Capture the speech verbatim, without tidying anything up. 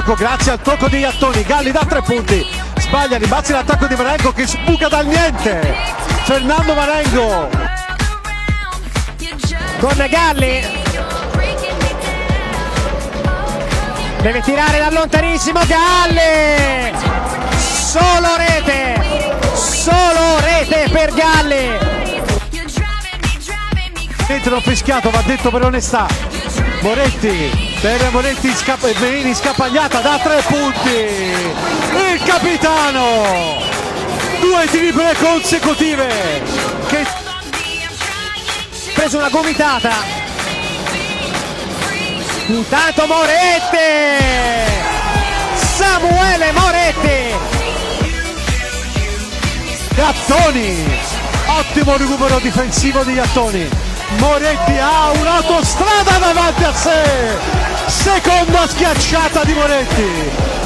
attacco grazie al tocco di Iattoni. Galli da tre punti, sbaglia, rimbalzi l'attacco di Marengo che sbuca dal niente. Fernando Marengo con Galli, deve tirare da lontanissimo Galli, solo rete, solo rete per Galli. Entrano fischiato, va detto per onestà. Moretti, per Moretti scappa, Verini scampagliata da tre punti. Il capitano, due triple consecutive. Che preso una gomitata. Intanto Moretti, Samuele Moretti. Iattoni, ottimo recupero difensivo di Iattoni. Moretti ha un'autostrada davanti a sé, seconda schiacciata di Moretti.